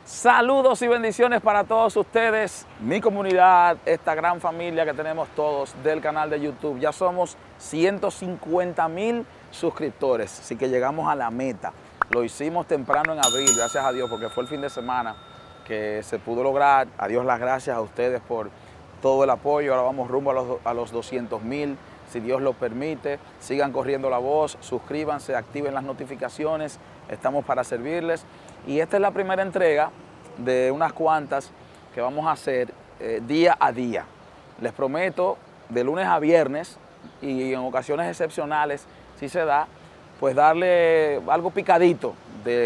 Saludos y bendiciones para todos ustedes, mi comunidad, esta gran familia que tenemos todos del canal de YouTube. Ya somos 150,000 suscriptores, así que llegamos a la meta. Lo hicimos temprano en abril, gracias a Dios, porque fue el fin de semana que se pudo lograr. A Dios las gracias a ustedes por todo el apoyo. Ahora vamos rumbo a los 200,000, si Dios lo permite. Sigan corriendo la voz, suscríbanse, activen las notificaciones. Estamos para servirles. Y esta es la primera entrega de unas cuantas que vamos a hacer día a día. Les prometo, de lunes a viernes, y en ocasiones excepcionales, si se da, pues darle algo picadito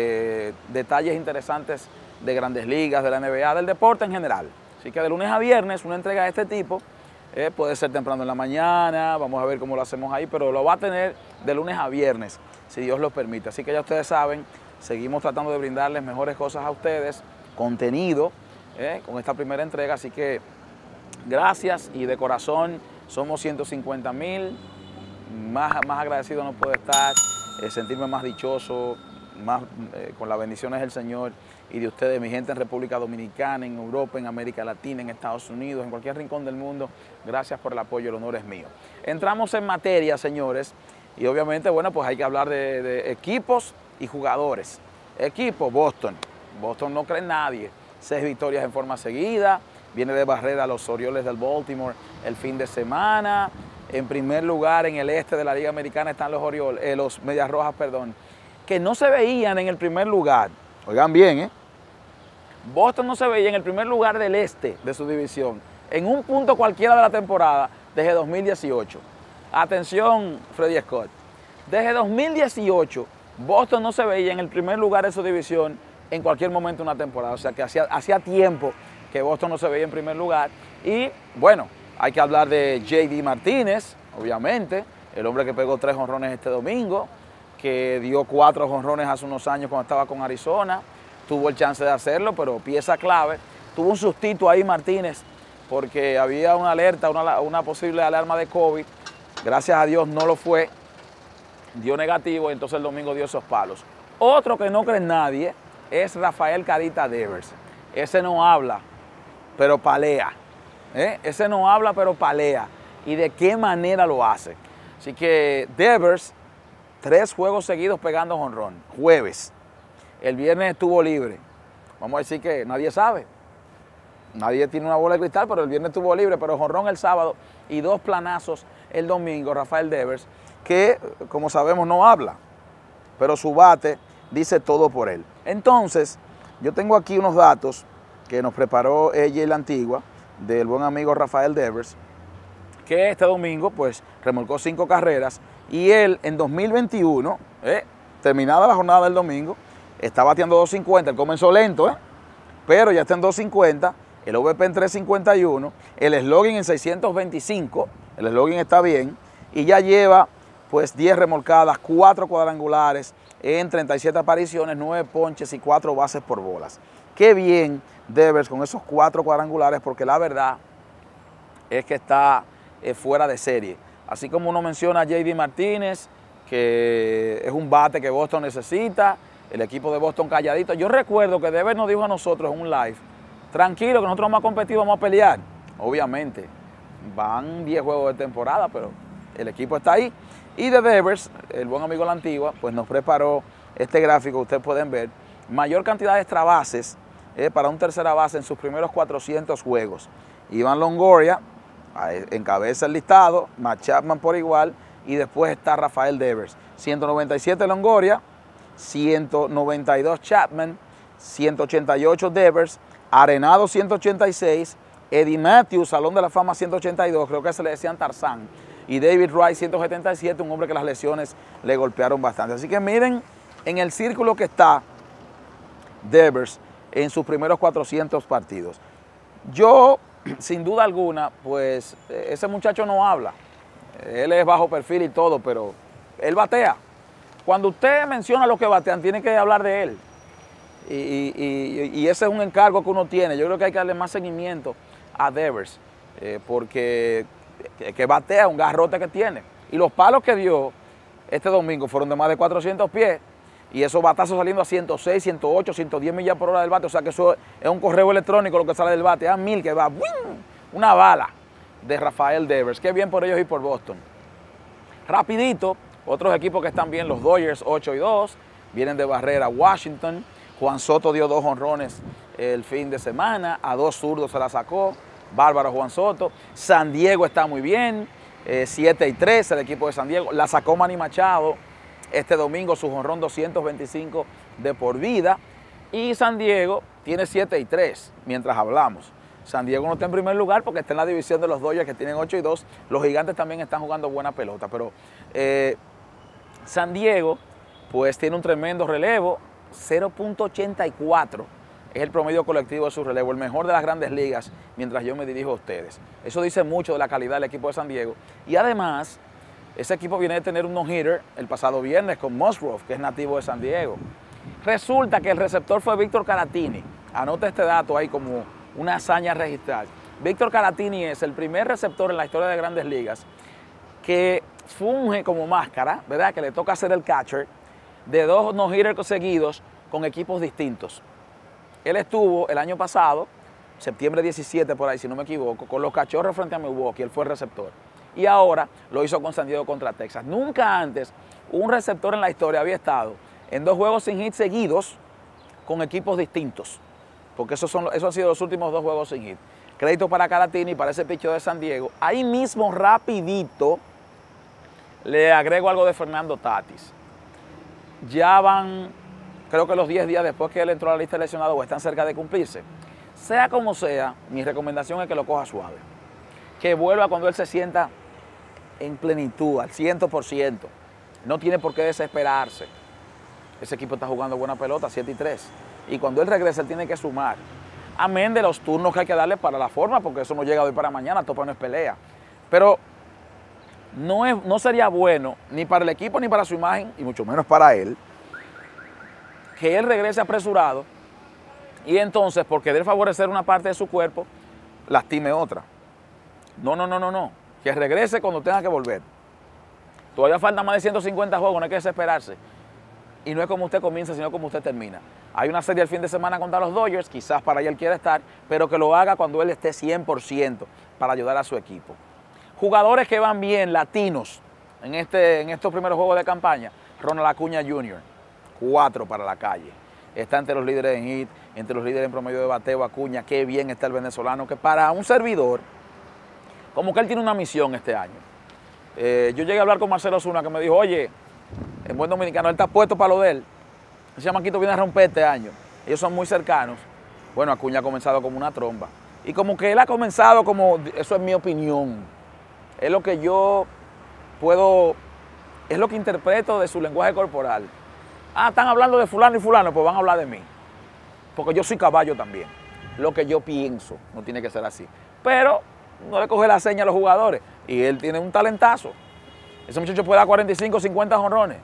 de detalles interesantes de Grandes Ligas, de la NBA, del deporte en general. Así que de lunes a viernes, una entrega de este tipo, puede ser temprano en la mañana, vamos a ver cómo lo hacemos ahí, pero lo va a tener de lunes a viernes, si Dios lo permite. Así que ya ustedes saben, seguimos tratando de brindarles mejores cosas a ustedes, contenido, con esta primera entrega. Así que gracias, y de corazón somos 150,000, más agradecido no puedo estar, sentirme más dichoso, más con las bendiciones del Señor y de ustedes, mi gente en República Dominicana, en Europa, en América Latina, en Estados Unidos, en cualquier rincón del mundo. Gracias por el apoyo, el honor es mío. Entramos en materia, señores, y obviamente, bueno, pues hay que hablar de equipos y jugadores. Equipo, Boston. Boston no cree en nadie. 6 victorias en forma seguida. Viene de barrer a los Orioles del Baltimore el fin de semana. En primer lugar en el este de la Liga Americana están los Orioles, los Medias Rojas, perdón, que no se veían en el primer lugar. Oigan bien, Boston no se veía en el primer lugar del este de su división en un punto cualquiera de la temporada desde 2018. Atención, Freddy Scott. Desde 2018, Boston no se veía en el primer lugar de su división en cualquier momento de una temporada. O sea que hacía tiempo que Boston no se veía en primer lugar. Y bueno, hay que hablar de J.D. Martínez, obviamente, el hombre que pegó 3 jonrones este domingo, que dio 4 jonrones hace unos años cuando estaba con Arizona. Tuvo el chance de hacerlo, pero pieza clave. Tuvo un sustito ahí Martínez porque había una alerta, una posible alarma de COVID. Gracias a Dios no lo fue, dio negativo, y entonces el domingo dio esos palos. Otro que no cree en nadie es Rafael Carita Devers. Ese no habla, pero palea. Ese no habla, pero palea. ¿Y de qué manera lo hace? Así que Devers, 3 juegos seguidos pegando jonrón. Jueves. El viernes estuvo libre. Vamos a decir que nadie sabe. Nadie tiene una bola de cristal, pero el viernes estuvo libre, pero jonrón el sábado y 2 planazos el domingo, Rafael Devers, que como sabemos no habla, pero su bate dice todo por él. Entonces, yo tengo aquí unos datos que nos preparó ella y la antigua, del buen amigo Rafael Devers, que este domingo pues remolcó 5 carreras, y él en 2021, terminada la jornada del domingo, está bateando 250, él comenzó lento, pero ya está en 250, el OVP en 351, el slogan en 625, el slogan está bien, y ya lleva pues 10 remolcadas, 4 cuadrangulares en 37 apariciones, 9 ponches y 4 bases por bolas. Qué bien Devers con esos 4 cuadrangulares, porque la verdad es que está fuera de serie. Así como uno menciona a J.D. Martínez, que es un bate que Boston necesita, el equipo de Boston calladito. Yo recuerdo que Devers nos dijo a nosotros en un live, tranquilo, que nosotros vamos a competir, vamos a pelear. Obviamente, van 10 juegos de temporada, pero el equipo está ahí. Y de Devers, el buen amigo de la antigua, pues nos preparó este gráfico que ustedes pueden ver. Mayor cantidad de extra bases para un tercera base en sus primeros 400 juegos. Iván Longoria encabeza el listado, Matt Chapman por igual, y después está Rafael Devers. 197 Longoria, 192 Chapman, 188 Devers, Arenado 186, Eddie Matthews, Salón de la Fama 182, creo que se le decían Tarzán, y David Wright 177, un hombre que las lesiones le golpearon bastante. Así que miren en el círculo que está Devers en sus primeros 400 partidos. Yo, sin duda alguna, pues ese muchacho no habla, él es bajo perfil y todo, pero él batea. Cuando usted menciona lo que batean, tiene que hablar de él. Y ese es un encargo que uno tiene. Yo creo que hay que darle más seguimiento a Devers, porque que batea, un garrote que tiene. Y los palos que dio este domingo fueron de más de 400 pies. Y esos batazos saliendo a 106, 108, 110 millas por hora del bate. O sea que eso es un correo electrónico lo que sale del bate. A 1000 que va, ¡buin! Una bala de Rafael Devers. Qué bien por ellos y por Boston. Rapidito, otros equipos que están bien, los Dodgers 8-2, vienen de barrer a Washington. Juan Soto dio 2 jonrones el fin de semana, a 2 zurdos se la sacó. Bárbaro Juan Soto. San Diego está muy bien, 7-3 el equipo de San Diego. La sacó Manny Machado este domingo, su jonrón 225 de por vida. Y San Diego tiene 7-3 mientras hablamos. San Diego no está en primer lugar porque está en la división de los Dodgers que tienen 8-2. Los Gigantes también están jugando buena pelota, pero San Diego pues tiene un tremendo relevo, 0.84. Es el promedio colectivo de su relevo, el mejor de las grandes ligas, mientras yo me dirijo a ustedes. Eso dice mucho de la calidad del equipo de San Diego. Y además, ese equipo viene de tener un no-hitter el pasado viernes con Musgrove, que es nativo de San Diego. Resulta que el receptor fue Víctor Caratini. Anota este dato ahí como una hazaña registral. Víctor Caratini es el primer receptor en la historia de grandes ligas que funge como máscara, ¿verdad? Que le toca ser el catcher de 2 no-hitters seguidos con equipos distintos. Él estuvo el año pasado, septiembre 17 por ahí, si no me equivoco, con los Cachorros frente a Milwaukee, él fue el receptor. Y ahora lo hizo con San Diego contra Texas. Nunca antes un receptor en la historia había estado en 2 juegos sin hit seguidos con equipos distintos, porque esos han sido los últimos 2 juegos sin hit. Crédito para Caratini y para ese picheo de San Diego. Ahí mismo, rapidito, le agrego algo de Fernando Tatis. Ya van, creo que los 10 días después que él entró a la lista de lesionados o están cerca de cumplirse. Sea como sea, mi recomendación es que lo coja suave. Que vuelva cuando él se sienta en plenitud, al 100%. No tiene por qué desesperarse. Ese equipo está jugando buena pelota, 7-3. Y cuando él regrese, él tiene que sumar. Amén de los turnos que hay que darle para la forma, porque eso no llega de hoy para mañana, topa no es pelea. Pero no sería bueno, ni para el equipo, ni para su imagen, y mucho menos para él, que él regrese apresurado y entonces, por querer favorecer una parte de su cuerpo, lastime otra. No. Que regrese cuando tenga que volver. Todavía faltan más de 150 juegos, no hay que desesperarse. Y no es como usted comienza, sino como usted termina. Hay una serie el fin de semana contra los Dodgers, quizás para allá él quiera estar, pero que lo haga cuando él esté 100% para ayudar a su equipo. Jugadores que van bien, latinos, en estos primeros juegos de campaña. Ronald Acuña Jr., 4 para la calle. Está entre los líderes en hit, entre los líderes en promedio de bateo. Acuña, qué bien está el venezolano, que para un servidor, como que él tiene una misión este año. Yo llegué a hablar con Marcelo Osuna, que me dijo, oye, en buen dominicano, él está puesto para lo de él. Ese chamaquito viene a romper este año. Ellos son muy cercanos. Bueno, Acuña ha comenzado como una tromba. Y como que él ha comenzado como, eso es mi opinión, es lo que yo puedo, es lo que interpreto de su lenguaje corporal. Ah, están hablando de fulano y fulano, pues van a hablar de mí. Porque yo soy caballo también. Lo que yo pienso, no tiene que ser así. Pero no le coge la seña a los jugadores. Y él tiene un talentazo. Ese muchacho puede dar 45, 50 jonrones.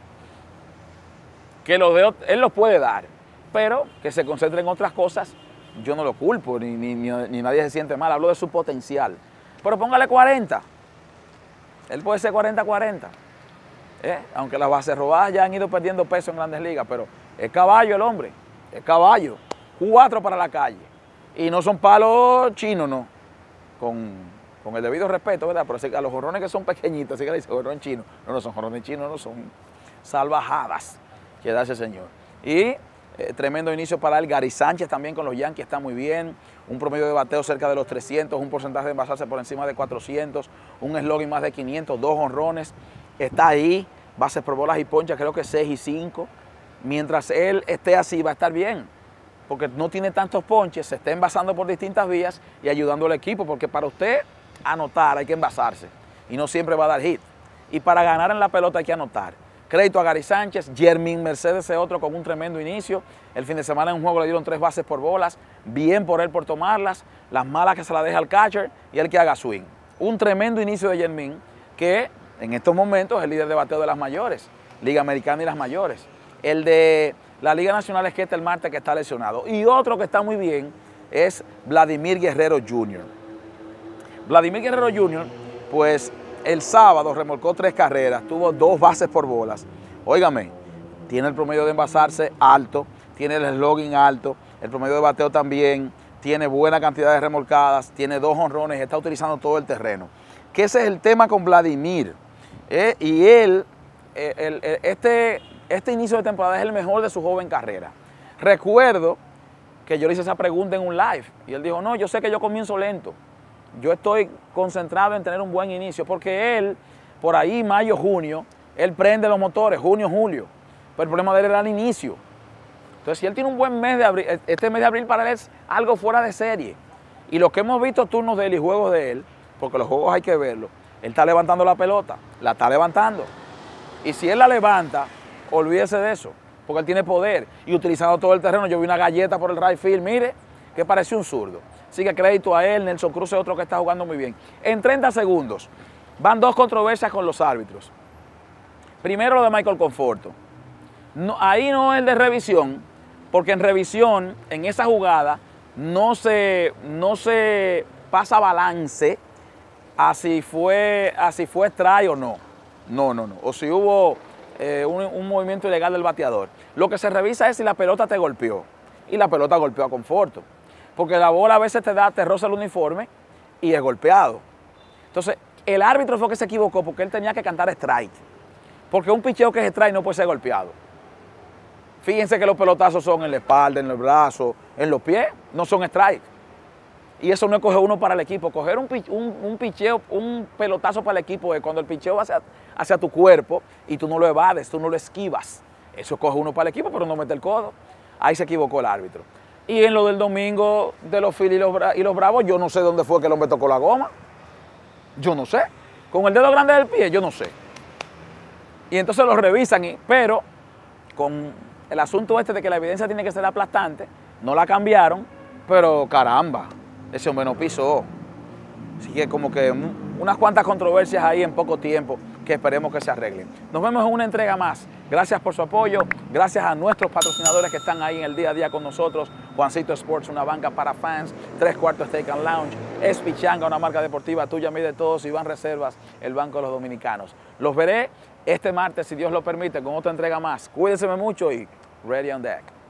Que él los puede dar. Pero que se concentre en otras cosas, yo no lo culpo, ni nadie se siente mal. Hablo de su potencial. Pero póngale 40. Él puede ser 40-40. Aunque las bases robadas ya han ido perdiendo peso en Grandes Ligas, pero es caballo el hombre, es caballo. 4 para la calle. Y no son palos chinos, no. Con el debido respeto, ¿verdad? Pero a los jorrones que son pequeñitos, así que le dice jorrón chino. No son jorrones chinos, no son salvajadas que da ese señor. Y tremendo inicio para él. Gary Sánchez también con los Yankees está muy bien. Un promedio de bateo cerca de los 300, un porcentaje de envasarse por encima de 400, un slogan más de 500, 2 jonrones. Está ahí, bases por bolas y ponchas, creo que 6 y 5. Mientras él esté así, va a estar bien, porque no tiene tantos ponches, se está envasando por distintas vías y ayudando al equipo, porque para usted anotar hay que envasarse y no siempre va a dar hit. Y para ganar en la pelota hay que anotar. Crédito a Gary Sánchez. Jermín Mercedes es otro con un tremendo inicio. El fin de semana en un juego le dieron 3 bases por bolas. Bien por él por tomarlas. Las malas que se las deja al catcher y él que haga swing. Un tremendo inicio de Jermín, que en estos momentos es el líder de bateo de las mayores, Liga Americana y las mayores. El de la Liga Nacional es el Marte, que está lesionado. Y otro que está muy bien es Vladimir Guerrero Jr. Vladimir Guerrero Jr., pues el sábado remolcó 3 carreras, tuvo 2 bases por bolas. Óigame, tiene el promedio de envasarse alto, tiene el slugging alto, el promedio de bateo también, tiene buena cantidad de remolcadas, tiene 2 jonrones, está utilizando todo el terreno. Que ese es el tema con Vladimir. Y él, este inicio de temporada es el mejor de su joven carrera. Recuerdo que yo le hice esa pregunta en un live y él dijo, no, yo sé que yo comienzo lento. Yo estoy concentrado en tener un buen inicio, porque él, por ahí, mayo, junio, él prende los motores, junio, julio. Pero el problema de él era el inicio. Entonces, si él tiene un buen mes de abril, este mes de abril para él es algo fuera de serie. Y lo que hemos visto turnos de él y juegos de él, porque los juegos hay que verlos, él está levantando la pelota, la está levantando. Y si él la levanta, olvídese de eso, porque él tiene poder. Y utilizando todo el terreno, yo vi una galleta por el right field, mire, que pareció un zurdo. Así que crédito a él, Nelson Cruz es otro que está jugando muy bien. En 30 segundos, van 2 controversias con los árbitros. Primero lo de Michael Conforto. No, ahí no es de revisión, porque en revisión, en esa jugada, no se pasa balance a si fue strike o no. No. O si hubo un movimiento ilegal del bateador. Lo que se revisa es si la pelota te golpeó. Y la pelota golpeó a Conforto. Porque la bola a veces te roza el uniforme y es golpeado. Entonces, el árbitro fue que se equivocó porque él tenía que cantar strike. Porque un picheo que es strike no puede ser golpeado. Fíjense que los pelotazos son en la espalda, en el brazo, en los pies, no son strike. Y eso no es coger uno para el equipo. Coger un picheo, un pelotazo para el equipo es cuando el picheo va hacia tu cuerpo y tú no lo evades, tú no lo esquivas. Eso coge uno para el equipo, pero no mete el codo. Ahí se equivocó el árbitro. Y en lo del domingo de los Phillies y los Bravos, yo no sé dónde fue que el hombre tocó la goma. Yo no sé. Con el dedo grande del pie, yo no sé. Y entonces lo revisan, pero con el asunto este de que la evidencia tiene que ser aplastante, no la cambiaron, pero caramba, ese hombre no pisó. Así que como que unas cuantas controversias ahí en poco tiempo que esperemos que se arreglen. Nos vemos en una entrega más. Gracias por su apoyo, gracias a nuestros patrocinadores que están ahí en el día a día con nosotros. Juancito Sports, una banca para fans, 3/4 Steak and Lounge, Espichanga, una marca deportiva tuya, mí de todos, Iván Reservas, el Banco de los Dominicanos. Los veré este martes, si Dios lo permite, con otra entrega más. Cuídense mucho y ready on deck.